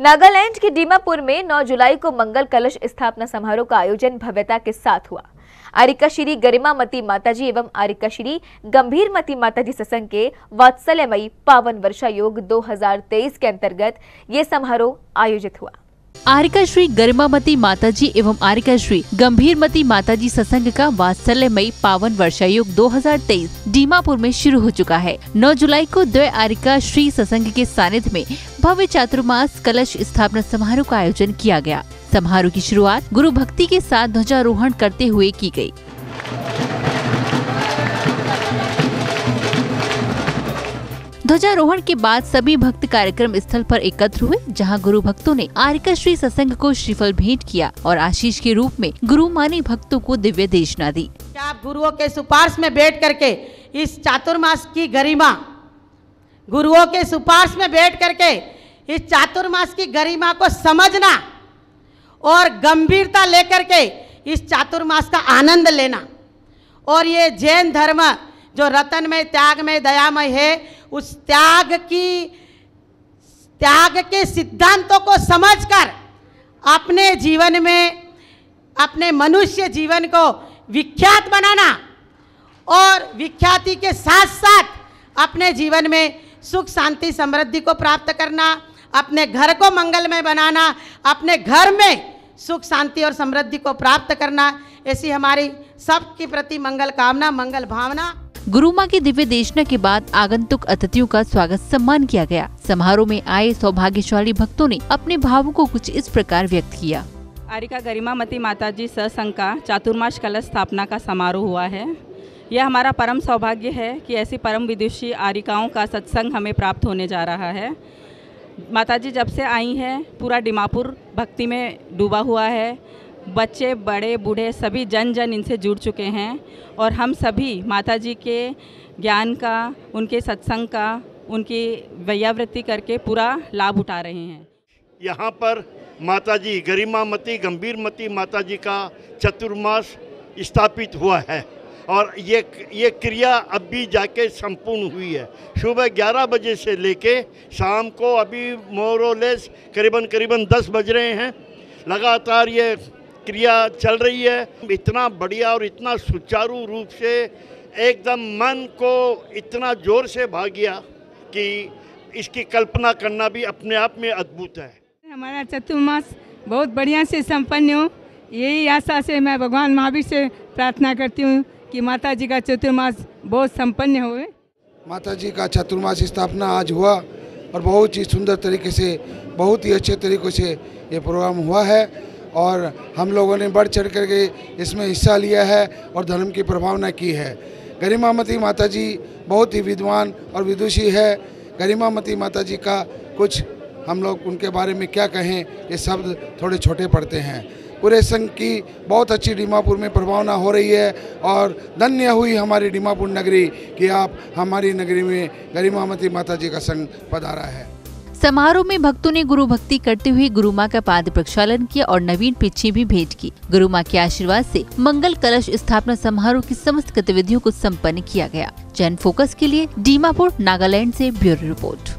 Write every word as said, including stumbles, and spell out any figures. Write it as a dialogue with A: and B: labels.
A: नागालैंड के दीमापुर में नौ जुलाई को मंगल कलश स्थापना समारोह का आयोजन भव्यता के साथ हुआ। आरिकाश्री गरिमामती माताजी एवं आरिकाश्री गंभीरमती माताजी सत्संग के वात्सल्यमयी पावन वर्षा योग दो हज़ार तेईस के अंतर्गत ये समारोह आयोजित हुआ।
B: आरिकाश्री गरिमामती माताजी एवं आरिकाश्री गंभीरमती माताजी सत्संग का वात्सल्यमयी पावन वर्षा योग दो हज़ार तेईस दीमापुर में शुरू हो चुका है। नौ जुलाई को द्वय आरिकाश्री सत्संग के सानिध्य में भव्य चातुर्मास कलश स्थापना समारोह का आयोजन किया गया। समारोह की शुरुआत गुरु भक्ति के साथ ध्वजारोहण करते हुए की गई। ध्वजारोहण के बाद सभी भक्त कार्यक्रम स्थल पर एकत्र हुए, जहां गुरु भक्तों ने आरिकाश्री सत्संग को श्रीफल भेंट किया और आशीष के रूप में गुरु मानी भक्तों को दिव्य देशना दी।
C: आप गुरुओं के सुपार्श में बैठ करके इस चातुर्मास की गरिमा, गुरुओं के सुपार्श में बैठ करके इस चातुर्मास की गरिमा को समझना और गंभीरता लेकर के इस चातुर्मास का आनंद लेना, और ये जैन धर्म जो रतनमय, त्यागमय, दयामय है, उस त्याग की त्याग के सिद्धांतों को समझकर अपने जीवन में, अपने मनुष्य जीवन को विख्यात बनाना और विख्याति के साथ साथ अपने जीवन में सुख शांति समृद्धि को प्राप्त करना, अपने घर को मंगलमय बनाना, अपने घर में सुख शांति और समृद्धि को प्राप्त करना, ऐसी हमारी सबके प्रति मंगल कामना, मंगल भावना।
B: गुरु मां की दिव्य देशना के बाद आगंतुक अतिथियों का स्वागत सम्मान किया गया। समारोह में आए सौभाग्यशाली भक्तों ने अपने भावों को कुछ इस प्रकार व्यक्त किया।
D: आरिका गरिमामती माताजी सत्संग का चातुर्मास कलश स्थापना का समारोह हुआ है। यह हमारा परम सौभाग्य है कि ऐसी परम विदुषी आरिकाओं का सत्संग हमें प्राप्त होने जा रहा है। माताजी जब से आई हैं, पूरा दीमापुर भक्ति में डूबा हुआ है। बच्चे, बड़े, बूढ़े सभी जन जन इनसे जुड़ चुके हैं और हम सभी माताजी के ज्ञान का, उनके सत्संग का, उनकी वैयावृत्ति करके पूरा लाभ उठा रहे हैं।
E: यहाँ पर माताजी गरिमामती गंभीरमती माताजी का चतुर्मास स्थापित हुआ है और ये ये क्रिया अभी जाके संपूर्ण हुई है। सुबह ग्यारह बजे से लेके शाम को अभी मोरोलेस करीबन करीबन दस बज रहे हैं। लगातार ये क्रिया चल रही है। इतना बढ़िया और इतना सुचारू रूप से एकदम मन को इतना जोर से भा गया कि इसकी कल्पना करना भी अपने आप में अद्भुत है।
F: हमारा चतुर्मास बहुत बढ़िया से संपन्न हो, यही आशा से मैं भगवान महावीर से प्रार्थना करती हूँ कि माता जी का चतुर्मास बहुत संपन्न हो।
G: माता जी का चतुर्मास स्थापना आज हुआ और बहुत ही सुंदर तरीके से, बहुत ही अच्छे तरीके से ये प्रोग्राम हुआ है और हम लोगों ने बढ़ चढ़ करके इसमें हिस्सा लिया है और धर्म की प्रभावना की है। गरिमामती माता जी बहुत ही विद्वान और विदुषी है। गरिमामती माता जी का कुछ हम लोग उनके बारे में क्या कहें, ये शब्द थोड़े छोटे पड़ते हैं। पूरे संघ की बहुत अच्छी दीमापुर में प्रभावना हो रही है और धन्य हुई हमारी दीमापुर नगरी कि आप हमारी नगरी में गरिमामती माता जी का संघ पधारा है।
B: समारोह में भक्तों ने गुरु भक्ति करते हुए गुरु मां का पाद प्रक्षालन किया और नवीन पिच्छी भी भेंट की। गुरु मां के आशीर्वाद से मंगल कलश स्थापना समारोह की समस्त गतिविधियों को संपन्न किया गया। जैन फोकस के लिए दीमापुर, नागालैंड से ब्यूरो रिपोर्ट।